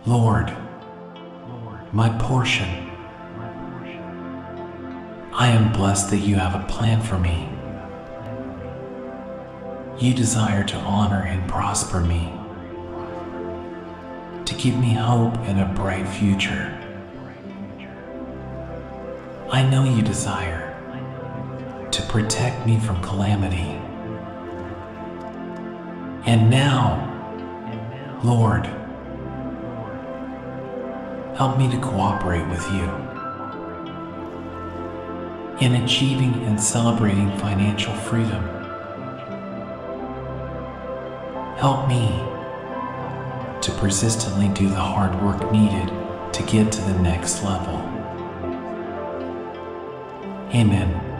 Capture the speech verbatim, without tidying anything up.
Lord, my portion. I am blessed that you have a plan for me. You desire to honor and prosper me, to give me hope and a bright future. I know you desire to protect me from calamity. And now, Lord, help me to cooperate with you in achieving and celebrating financial freedom. Help me to persistently do the hard work needed to get to the next level. Amen.